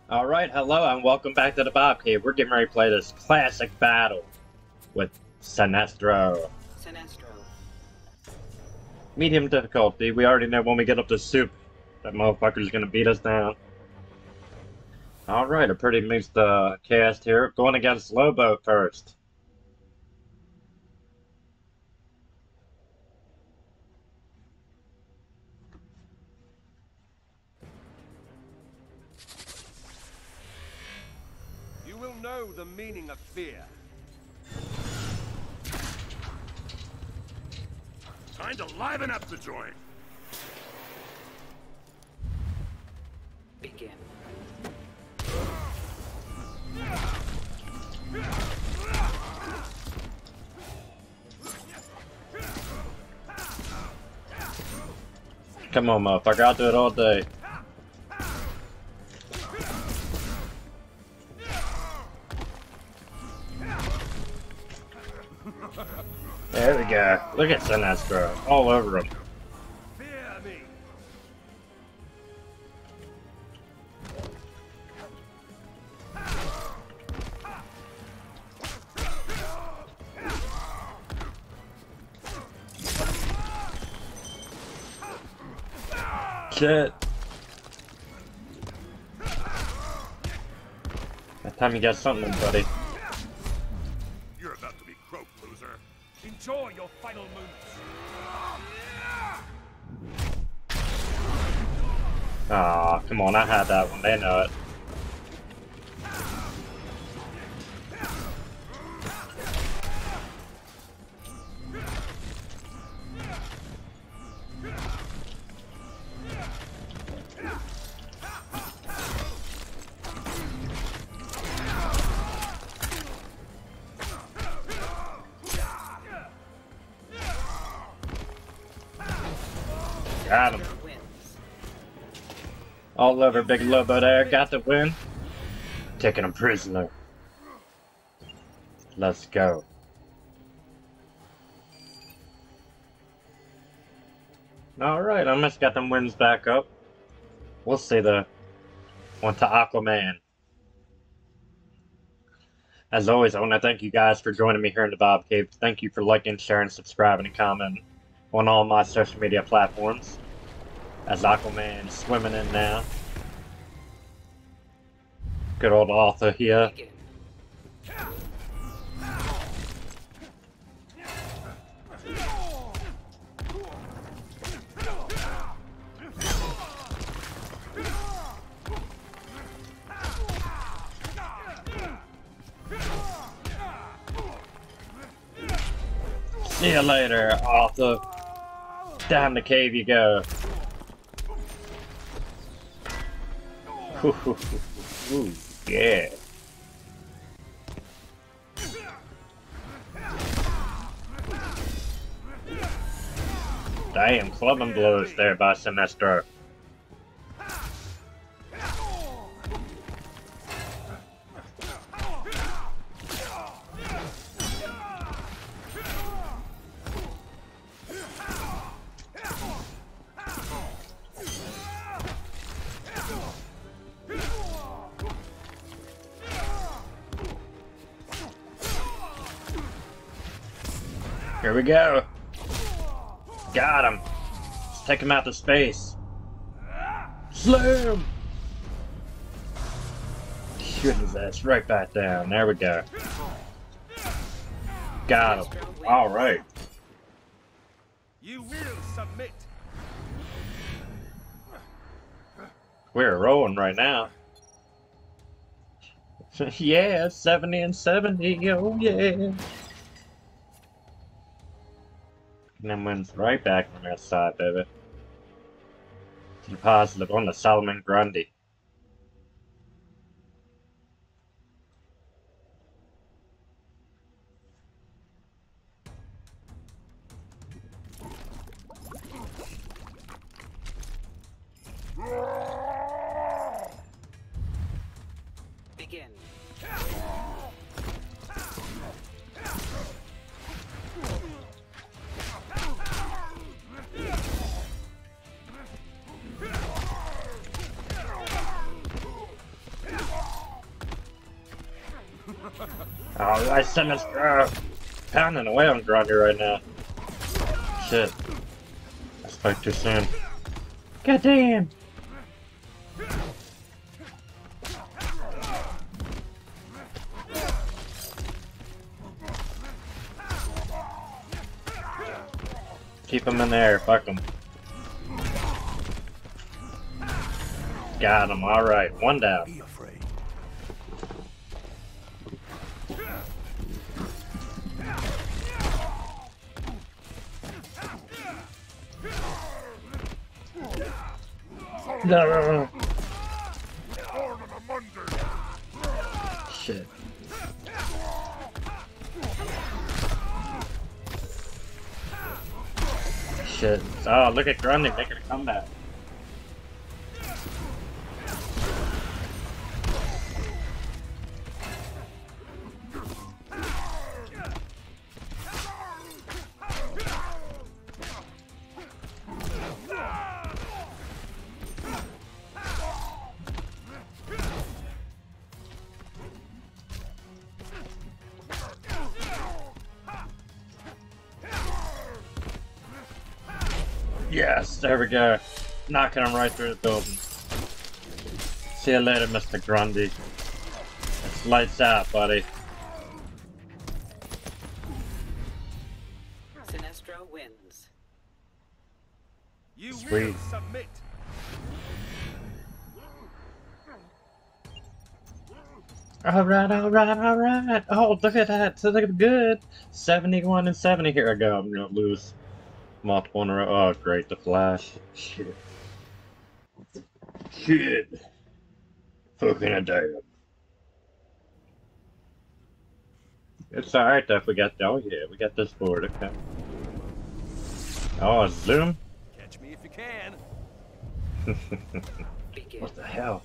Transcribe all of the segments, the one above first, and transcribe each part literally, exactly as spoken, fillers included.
Alright, hello and welcome back to the Bob Cave. We're getting ready to play this classic battle with Sinestro. Sinestro. Medium difficulty. We already know when we get up to soup, that motherfucker's gonna beat us down. Alright, a pretty mixed uh, cast here. Going against Lobo first. You will know the meaning of fear. Time to liven up the joint. Begin. Come on, motherfucker. I'll do it all day. There we go. Look at Sinestro. All over him. Fear me. Shit. That time you got something, buddy. You're about to be croaked, loser. Enjoy your final moments. Aw, come on. I had that one. They know it. Got him. All over Big Lobo there. Got the win. Taking him prisoner. Let's go. Alright, I almost got them wins back up. We'll see the one to Aquaman. As always, I want to thank you guys for joining me here in the Bob Cave. Thank you for liking, sharing, subscribing, and commenting on all my social media platforms. As Aquaman swimming in now. Good old Arthur here. Begin. See you later, Arthur. Down the cave you go. Ooh, yeah. Damn, clubbing blows there by Sinestro. Here we go. Got him. Let's take him out to space. Slam! Shoot his ass right back down. There we go. Got him. Alright. You will submit. We're rolling right now. Yeah, seventy and seventy. Oh, yeah. And then wins right back from that side, baby. To the positive on the Solomon Grundy. Begin. Oh, I sent us uh, pounding away on Grundy right now. Shit. I spoke too soon. God damn! Keep him in there, fuck him. Got him, alright, one down. Be afraid. No. Shit. Shit. Oh, look at Grundy making a comeback. Yes, there we go. Knocking him right through the building. See you later, Mister Grundy. It's lights out, buddy. Sinestro wins. You Sweet. will submit. Alright, alright, alright. Oh, look at that. So look good. seventy-one and seventy. Here I go. I'm gonna lose multiple in a row. Oh, great. The flash. Shit. Shit. Fucking a damn. It's alright though if we got. Oh, yeah. We got this board. Okay. Oh, zoom. Catch me if you can. Begin. What the hell?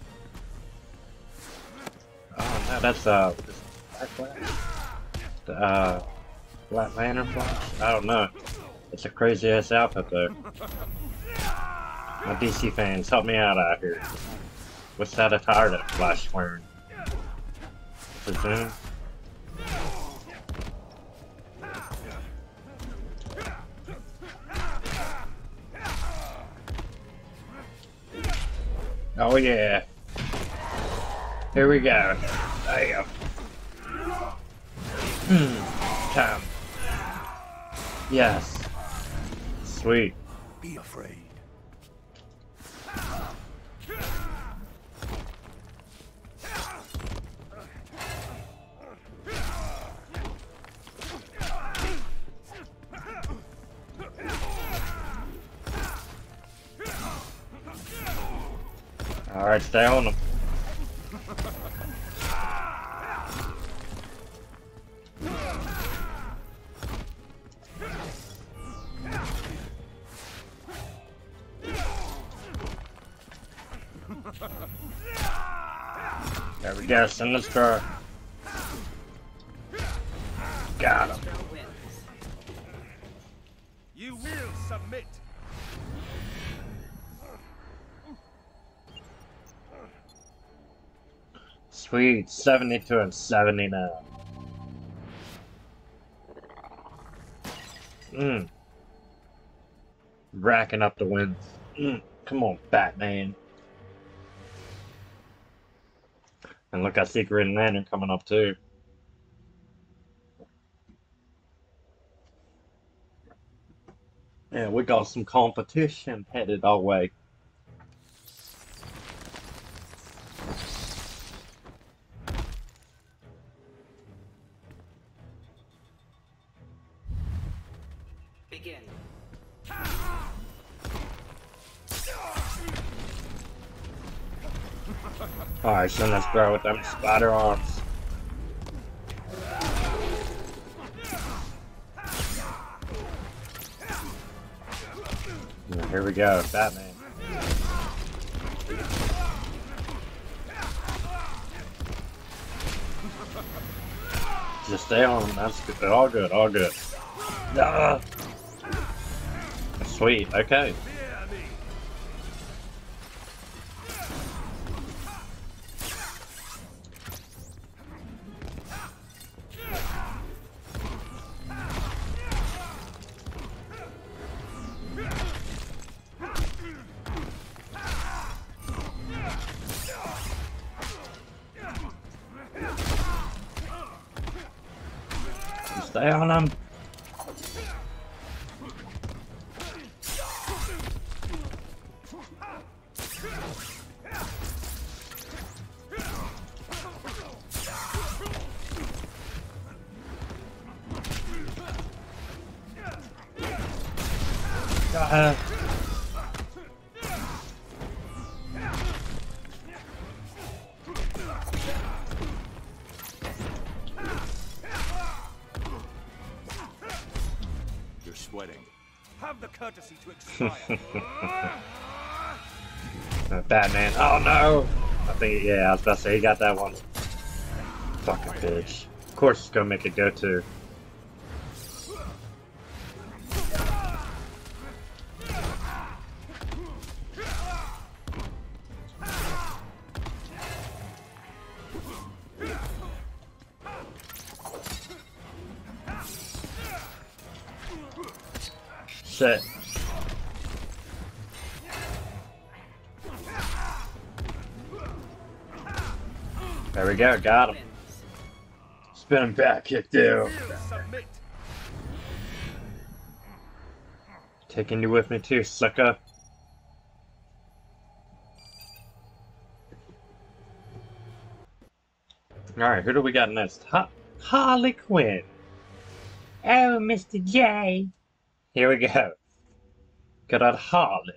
Oh no, that's uh, what is it, Black Flash? The uh, Black Lantern Flash? I don't know. It's a crazy ass outfit though. My D C fans, help me out out here. What's that attire that Flash wearing? The zoom? Oh yeah. Here we go. Damn. Hmm. Time. Yes. Sweet. Be afraid. Alright, stay on them. There we go, Sinestro. Got him. Sinestro wins. You will submit. Sweet, seventy-two and seventy now. Mmm. Racking up the wins. Mm. Come on, Batman. And look, I see Green Lantern coming up too. Yeah, we got some competition headed our way. Begin. Alright, so let's go with them spider arms. Yeah, here we go, Batman. Just stay on them, that's good. All good, all good. Ah. Sweet, okay. Fear me. Stay on him. Uh, You're sweating. Have the courtesy to expire. Batman. Oh no! I think, yeah, I was about to say, he got that one. Fucking bitch. Of course it's gonna make it go too. Shit. There we go, got him. Spin him back, kick down. Submit. Taking you with me too, sucker. Alright, who do we got next? Ha Harley Quinn. Oh, Mister J. Here we go. Good old Harley.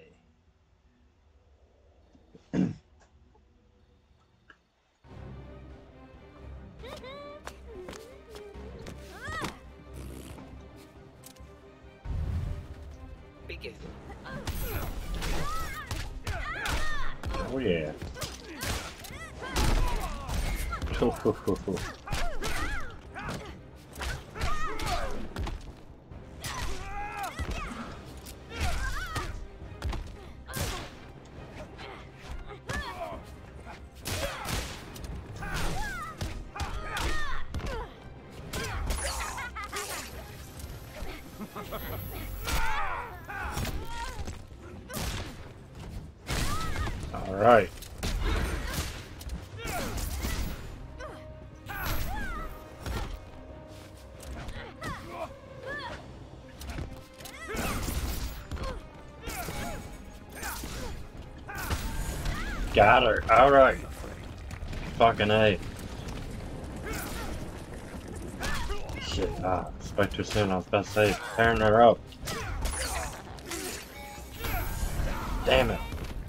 Begin. Oh yeah. All right. Got her. All right. Fucking A. Shit. Ah, spoke too soon. I was about to say, tearing her up. Damn it.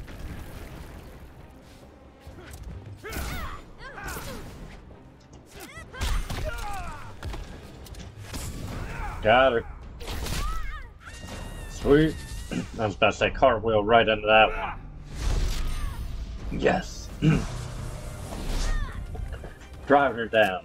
Got her. Sweet. I was about to say cartwheel right into that one. Yes. Driving her down.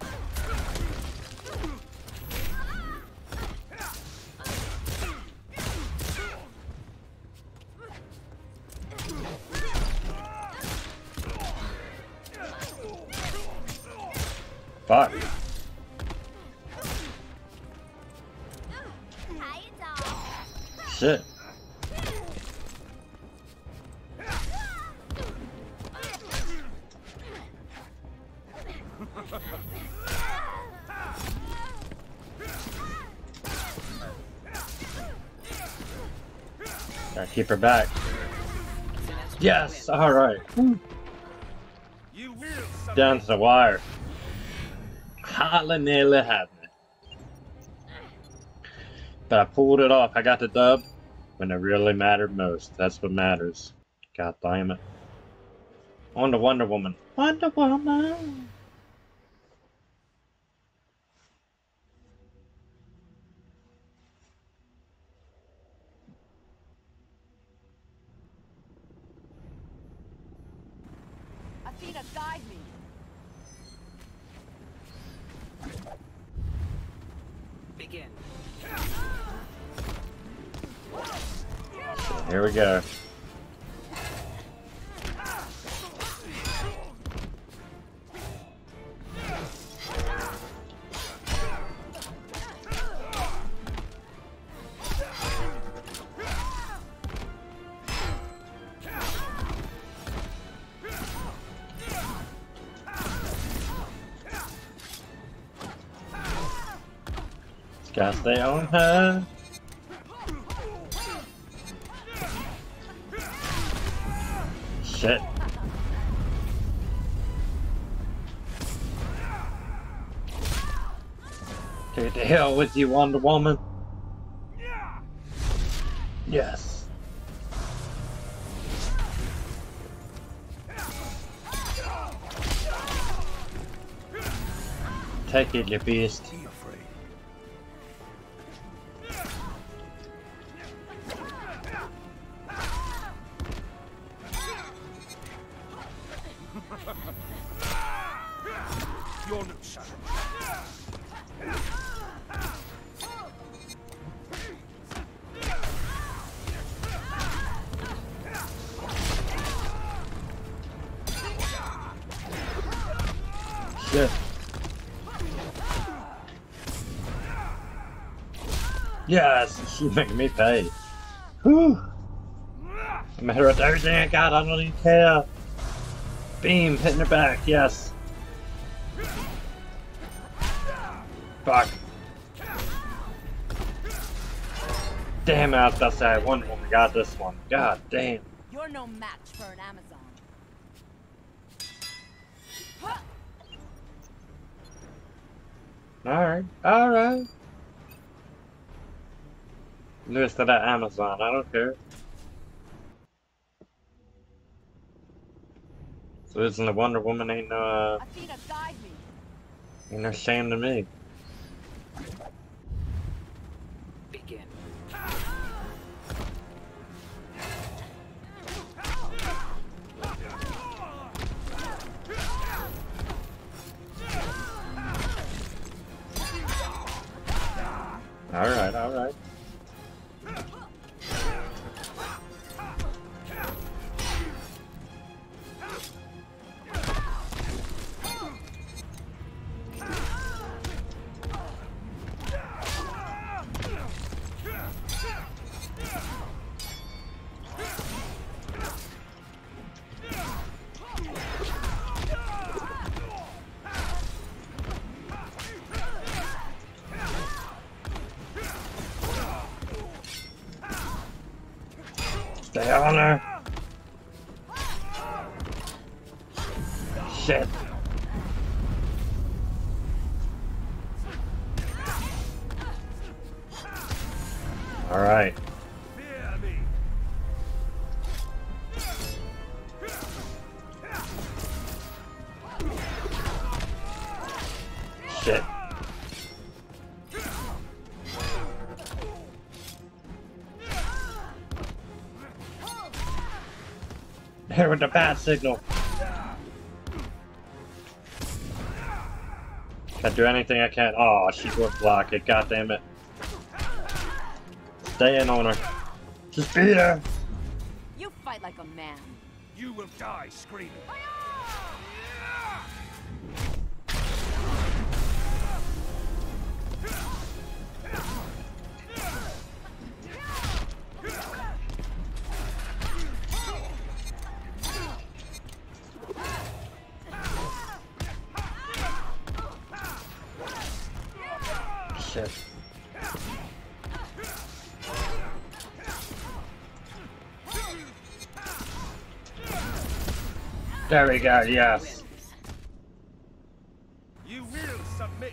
Fuck. Shit. Gotta keep her back. Yes, alright. You will submit. Down to the wire. Hardly nearly had me. But I pulled it off. I got the dub when it really mattered most. That's what matters. God damn it. On to Wonder Woman. Wonder Woman! Athena, guide me. Begin. Here we go. Gotta stay on her. Shit. Take the hell with you, Wonder Woman. Yes. Take it, you beast. Be afraid. You're no challenge. Shit. Yes, she's making me pay. Whew. I'm gonna hit her with everything I got, I don't even care. Beam, hitting her back, yes. Fuck. Damn, I was about to say I won when we got this one. God damn. You're no match for an Amazon. Alright, alright. Lose to that Amazon, I don't care. So isn't the Wonder Woman ain't no, uh, Athena, guide me. ain't no shame to me. Begin. Alright, alright. Stay on her. Shit. All right. Fear me. Shit. Here with the bat signal. Can't do anything I can. Oh, she would block it. God damn it. Stay in on her. Just beat her. You fight like a man. You will die screaming. Shit. There we go, yes. You will submit.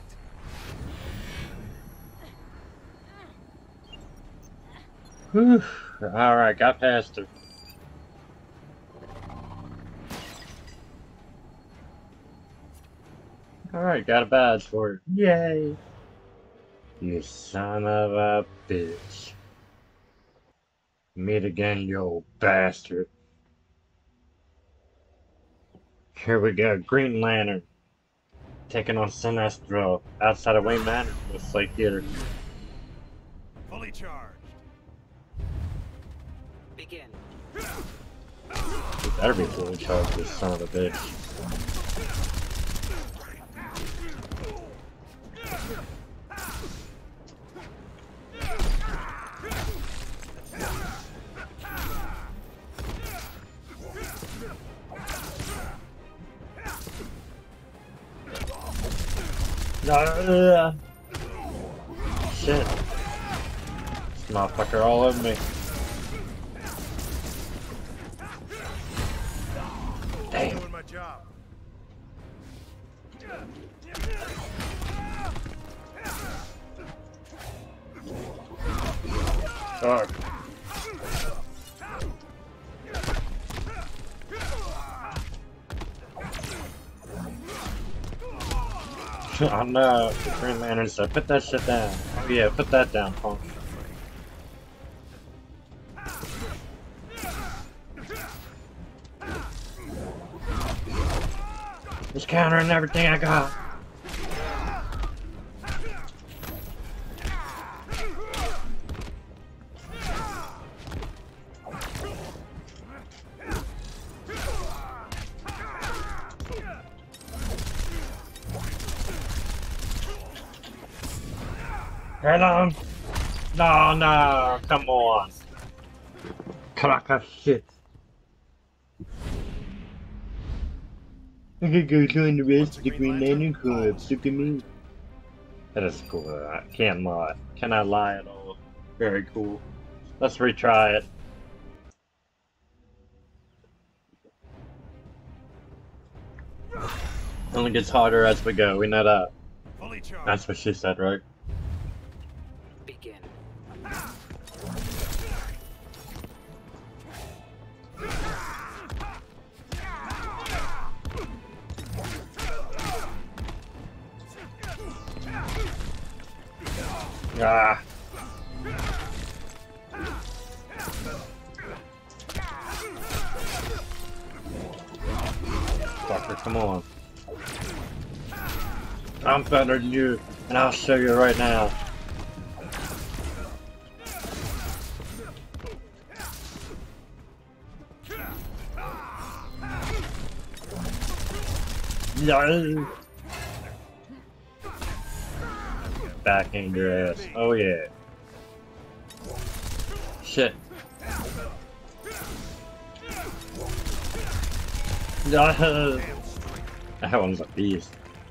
Whew. Alright, got past her. Alright, got a badge for her. Yay! You son of a bitch. Meet again, you old bastard. Here we go, Green Lantern. Taking on Sinestro outside of Wayne Manor, looks like theater. Fully charged. Begin. You better be fully charged, this son of a bitch. Uh, shit. This motherfucker all over me. Damn. Doing my job. Fuck. Oh no, the Green Lantern said, put that shit down. Oh yeah, put that down, punk. Just countering everything I got. Head on. No, no, come on. Crack of shit. I could go join the rest of the Green Lantern Corps. Look at me. That is cool. I can't lie. Can I lie at all? Very cool. Let's retry it. Only gets harder as we go. We know that. Fully charged. That's what she said, right? Begin. Ah. Fucker, come on. I'm better than you, and I'll show you right now. No. Backhand your ass. Oh yeah. Shit. No. That one's a beast.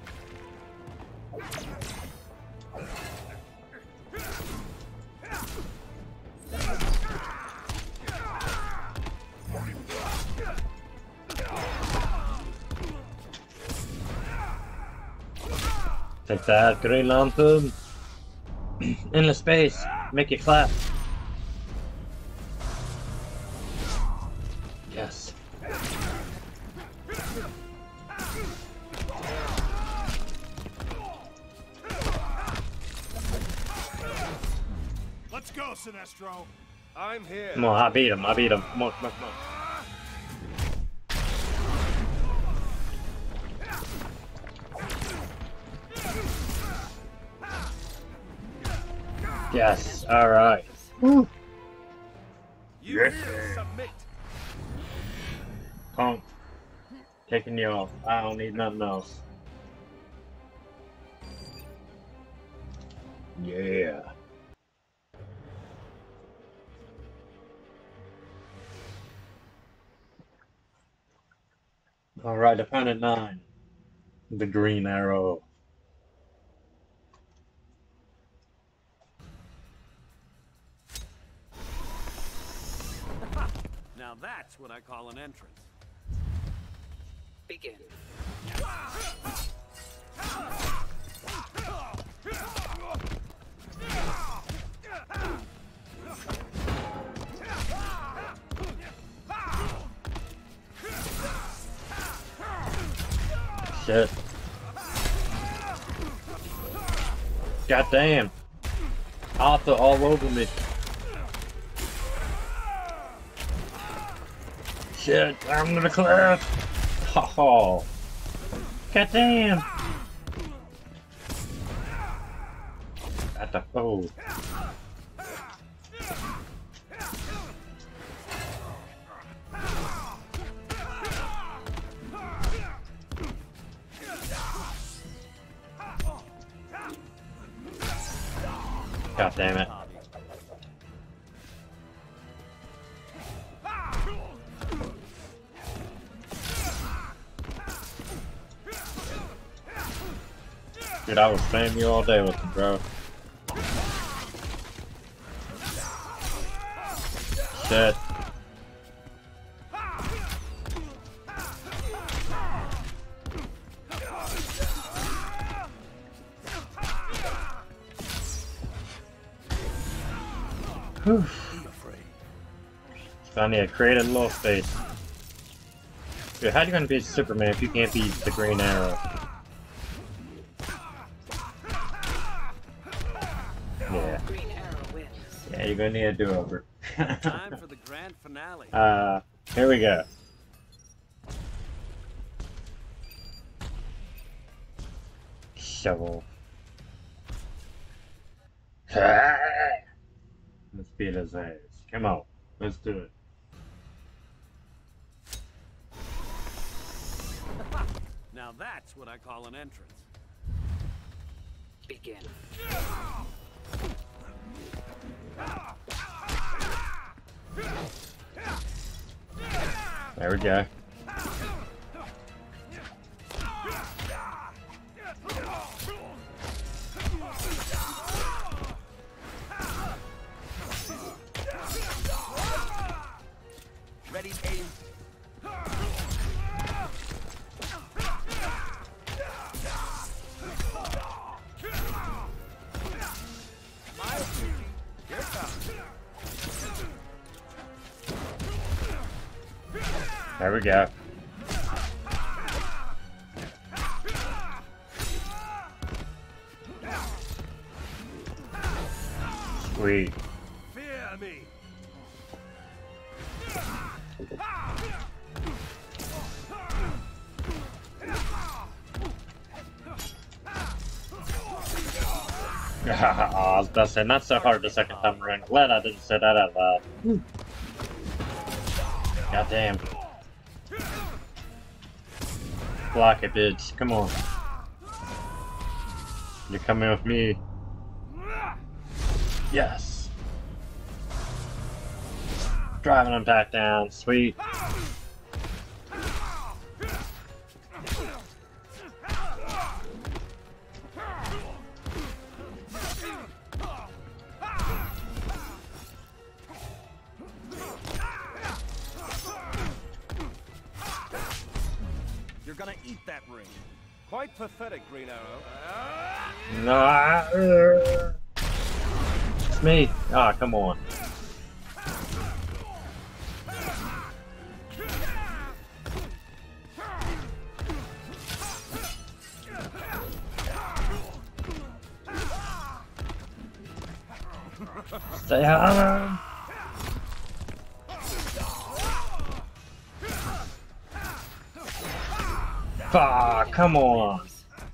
Take that, Green Lantern. In the space, make it clap. Yes. Let's go, Sinestro. I'm here. Come on, I beat him, I beat him. Come on, come on, come on. Yes, alright. You Yes. here, submit. Punk. Taking you off. I don't need nothing else. Yeah. Alright, opponent nine. The Green Arrow. Now that's what I call an entrance. Begin. Shit. God damn. Arthur all over me. Shit, I'm gonna cliff. Oh. God damn. At the foe. God damn it. Dude, I was spamming you all day with him, bro. Dead. Whew. I need to create a little space. Dude, how are you gonna beat Superman if you can't beat the Green Arrow? Yeah. Green Arrow wins. Yeah, you're gonna need a do-over. Time for the grand finale. uh, here we go. Shovel. Let's beat his ass. Come on, let's do it. Now that's what I call an entrance. Begin. There we go. Ready, aim. There we go. Sweet. Fear me. I was about to say, not so hard the second time around. Glad I didn't say that out loud. God damn. Block it, bitch. Come on. You're coming with me. Yes. Driving him back down. Sweet. You're gonna eat that ring. Quite pathetic, Green Arrow. No. It's me. Ah, come on. Stay home. Fuck, come on.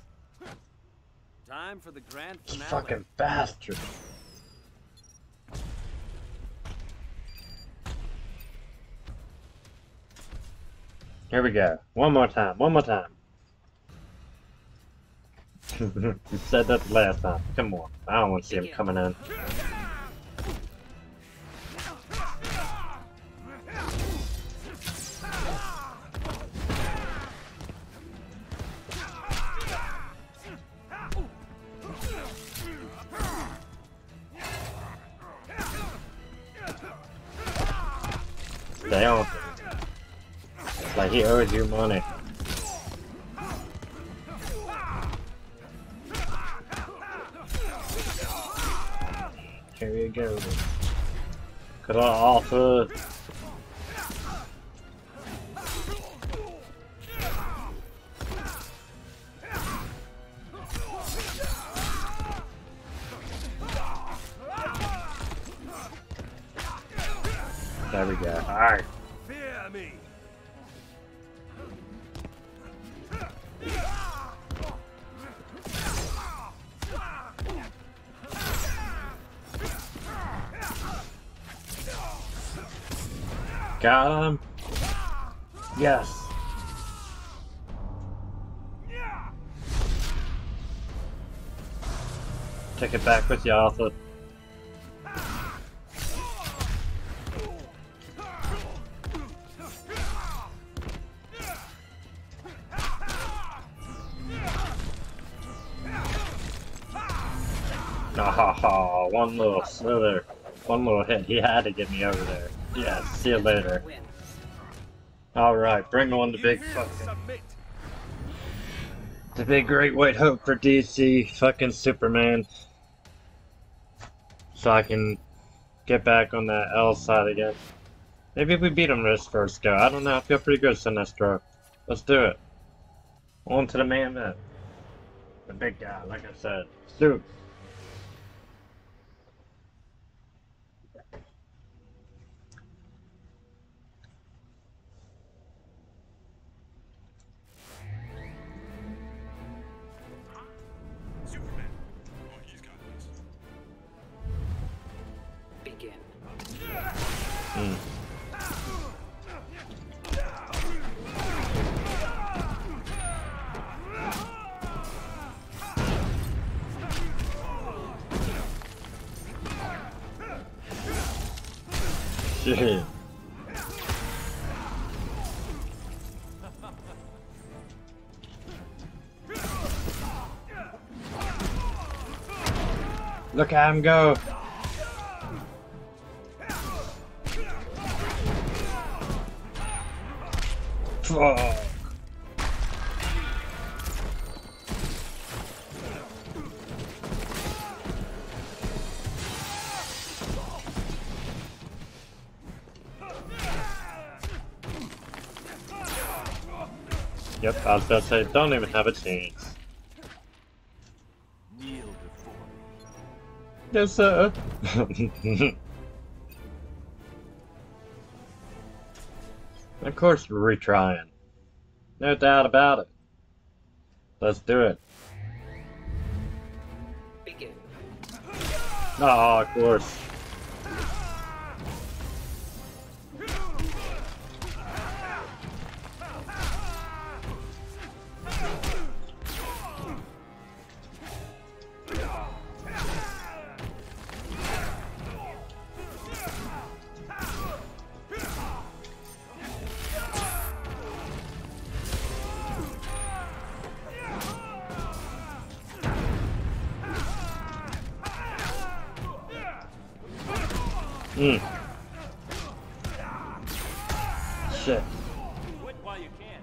Time for the grand You finale. fucking bastard. Here we go. One more time. One more time. You said that the last time. Come on. I don't want to see him coming in. Stay on. It's like he owes you money. Here you go. Could I offer? There we go. Alright. Fear me. Got him. Yes. Take it back with you, Arthur. Ah, one little slither, one little hit. He had to get me over there. Yeah, see you later. Alright, bring on the big fucking... Submit. The big great white hope for D C, fucking Superman. So I can get back on that L side again. Maybe we beat him this first go. I don't know, I feel pretty good Sinestro. Let's do it. On to the main event. The big guy, like I said. Soup. Superman. Oh, he's got this. Begin. Mm. Shit. Look at him go. Fuck. Yep, I was about to say, don't even have a chance. Kneel before me. Yes, sir. Of course we're retrying. No doubt about it. Let's do it. Begin. Oh, of course. Mm. Shit. Quit while you can.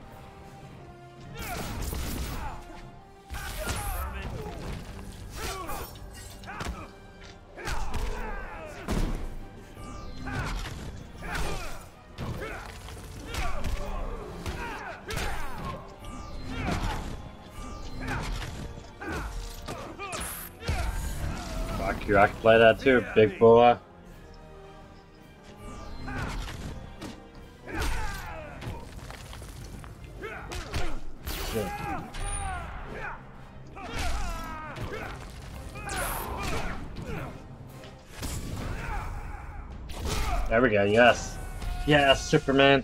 Fuck you, I can play that too, big boy. Shit. There we go, yes. Yes, Superman.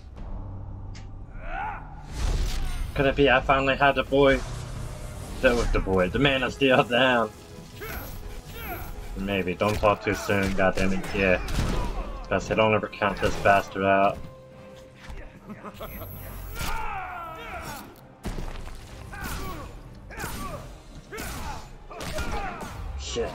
Could it be I finally had the boy? That was the boy. The Man of Steel down. Maybe. Don't talk too soon, goddammit. Yeah. I said, don't ever count this bastard out. Shit.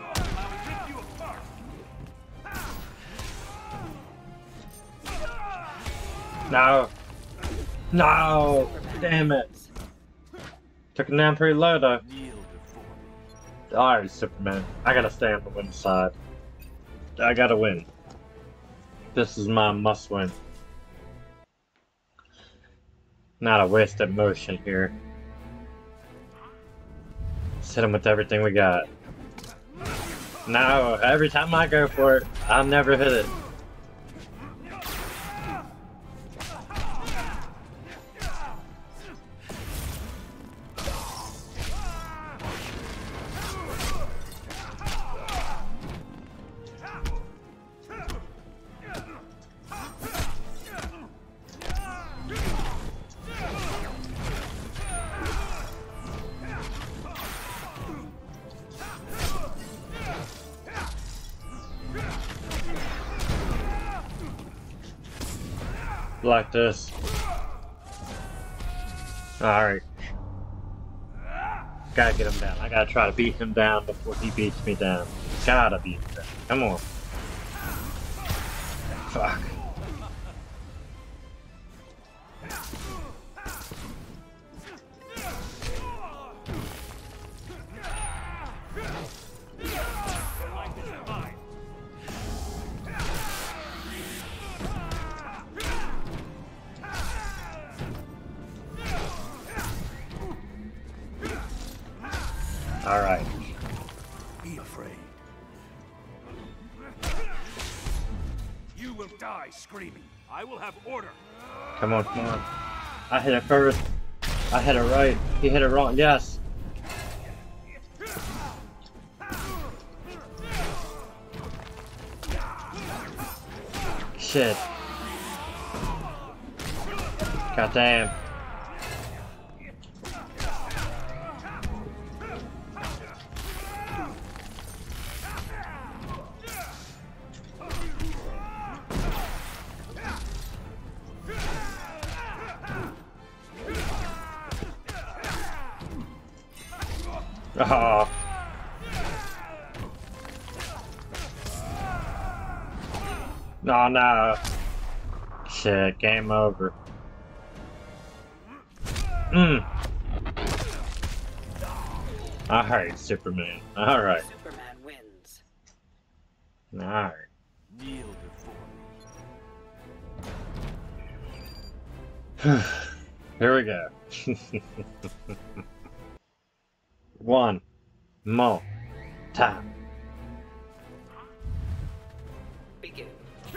No. No. Damn it. Took him down pretty low though. Kneel before me. Alright, Superman. I gotta stay on the win side. I gotta win. This is my must win. Not a wasted motion here. Just hit him with everything we got. No, every time I go for it, I never hit it. Like this. Alright. Gotta get him down. I gotta try to beat him down before he beats me down. Gotta beat him down. Come on. Fuck. All right. Be afraid. You will die screaming. I will have order. Come on, come on. I hit it first. I hit it right. He hit it wrong. Yes. Shit. God damn. Oh. No, no. Shit, game over. Mm. Alright, Superman. Alright. Superman wins. Alright. Kneel before me. Here we go. One more time. Begin.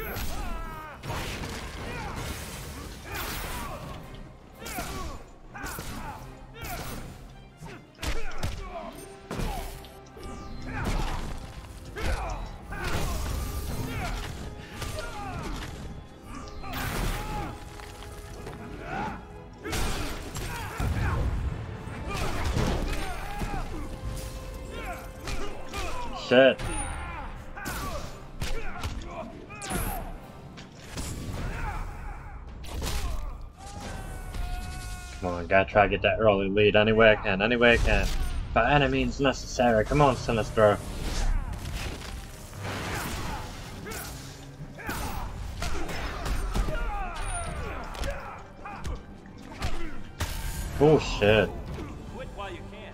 Shit. Come on, gotta try to get that early lead any way I can, any way I can. By any means necessary. Come on, Sinestro. Oh shit. Quit while you can.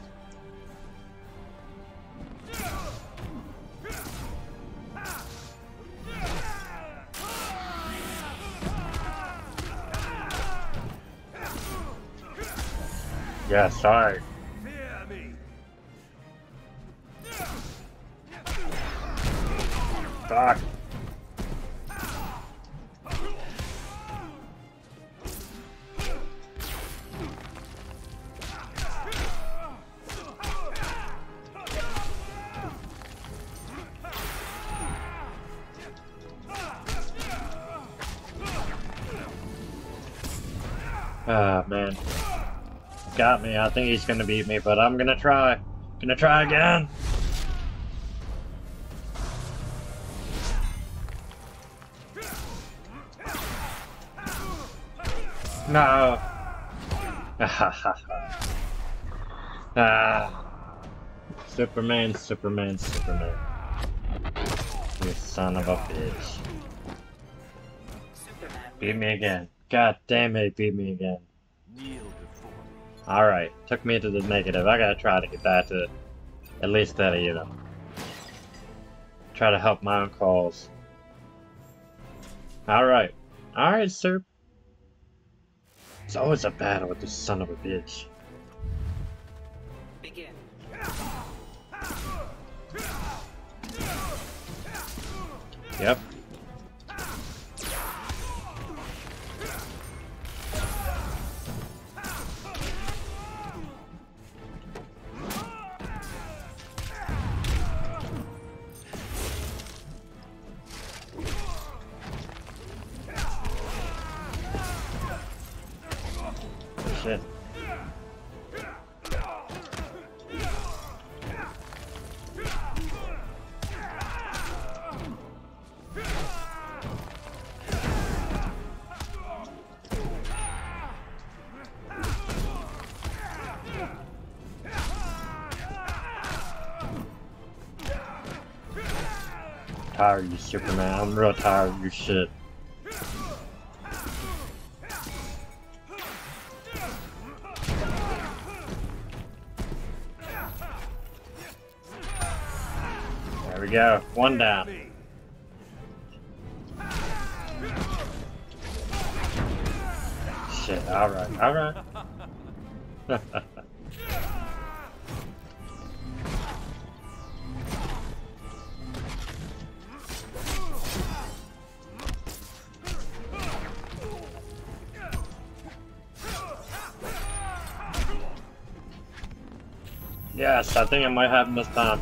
Yeah, sorry. Fear me. Fuck. Ah, man. Got me. I think he's gonna beat me, but I'm gonna try. Gonna try again. No. Ah. Superman, Superman, Superman. You son of a bitch. Superman Beat me again. God damn it, beat me again. Kneel before me. Alright, took me to the negative. I gotta try to get that to at least that, you know. Try to help my own cause. Alright. Alright, sir. It's always a battle with this son of a bitch. begin. Yep. Shit. Tired of you, Superman. I'm real tired of your shit. we go. One down. Me. Shit, alright, alright. Yes, I think I might have him this time.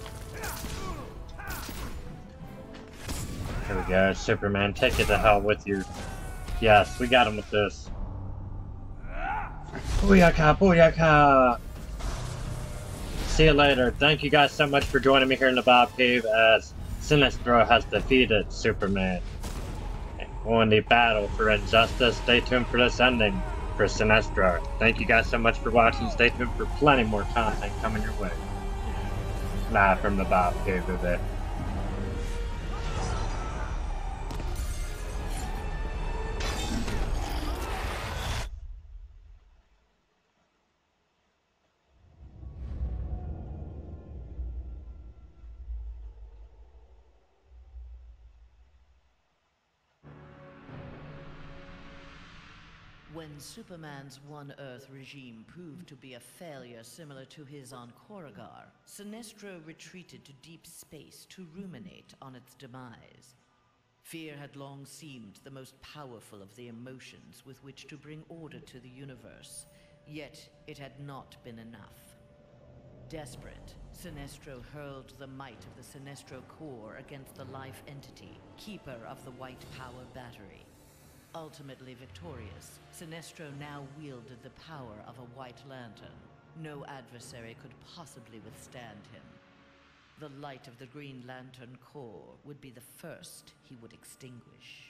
Here we go, Superman, take it to hell with you. Yes, we got him with this. Booyaka, booyaka! See you later. Thank you guys so much for joining me here in the Bob Cave as Sinestro has defeated Superman. On the battle for injustice, stay tuned for this ending for Sinestro. Thank you guys so much for watching. Stay tuned for plenty more content coming your way. Live from the Bob Cave today. When Superman's One Earth regime proved to be a failure similar to his on Korugar, Sinestro retreated to deep space to ruminate on its demise. Fear had long seemed the most powerful of the emotions with which to bring order to the universe, yet it had not been enough. Desperate, Sinestro hurled the might of the Sinestro Corps against the life entity, keeper of the White Power Battery. Ultimately victorious, Sinestro now wielded the power of a White Lantern. No adversary could possibly withstand him. The light of the Green Lantern Corps would be the first he would extinguish.